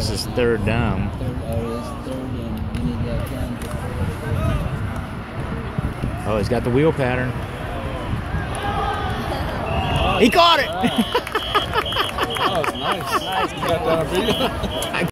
This is third down. Oh, he's got the wheel pattern. He caught it! That was nice. Nice. You got that on video?